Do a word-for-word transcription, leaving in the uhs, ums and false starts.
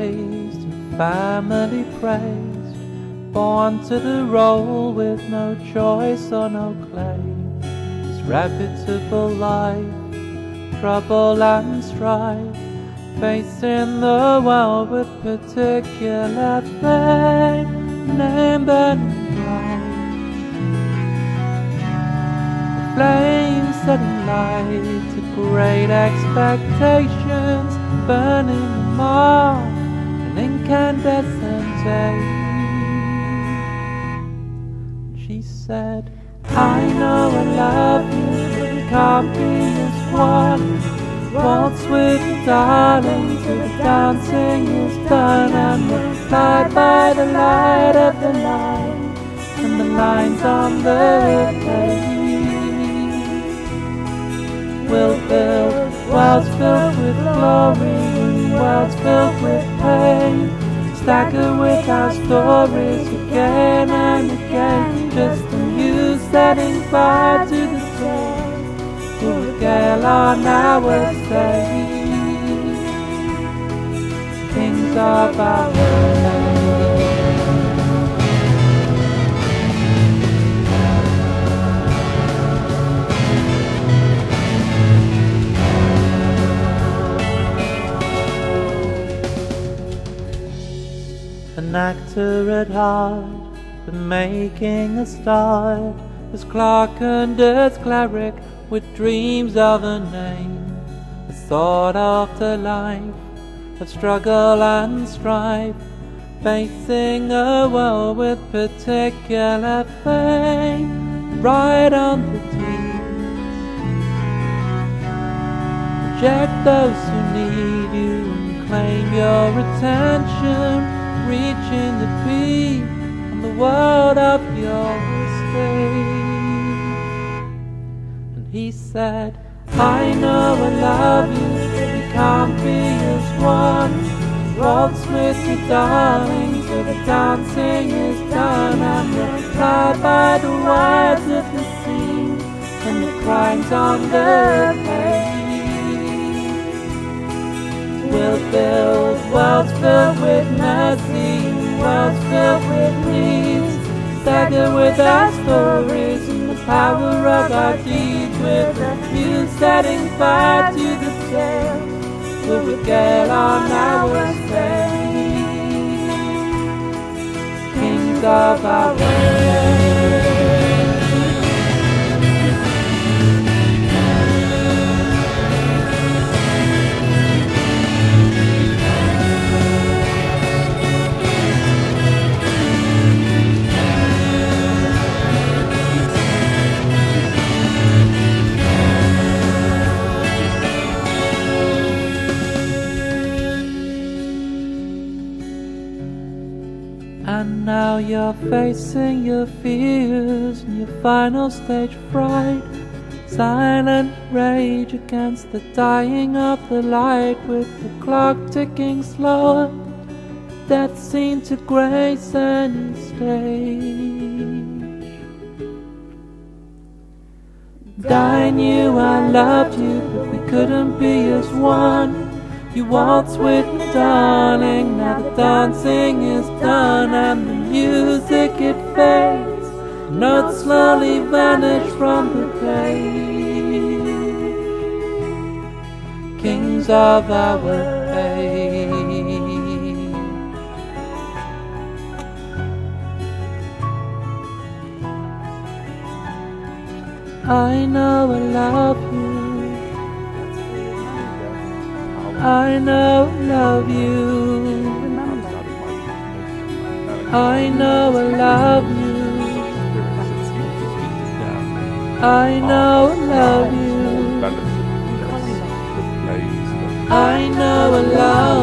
raised and family praised, born to the role with no choice or no claim. This reputable life, trouble and strife, facing the world with particular fame, name burning bright, a flame setting light to great expectations, burning them all an incandescent age. She said, I know I love you, but we can't be as one. Waltz with me, darling, till the dancing is done, and we'll fly by the light of the night and the lines on the page. We'll build worlds filled with glory and worlds filled with pain, stagger with our stories again and again, just a muse setting fire to the soul. We'll regale on our stage, kings of our age. An actor at heart, but making a start, as clerk and as cleric, with dreams of a name, a sought after life of struggle and strife, facing a world with particular fame, right on the teeth. Reject those who need you and claim your attention, reaching the peak on the world of your stage. He said, I know I love you, but we can't be as one. Waltz with me, darling, till the dancing is done, and we'll fly by the wides of the sea and the crimes on the page. We'll build worlds filled with mercy, worlds filled with needs, stagger with our stories and the power of our deeds. With a fuse setting fire to the tail, we'll regale on our stage, kings of our age. And now you're facing your fears and your final stage fright, silent rage against the dying of the light, with the clock ticking slower, death seemed to grace any stage. And I knew I loved you, but we couldn't be as one. You waltz with me, darling, now the dancing is done, and the music it fades, notes slowly vanish from the page, kings of our age. I know I love you, I know I love you, I know I love you, I know I love you, I know I love you.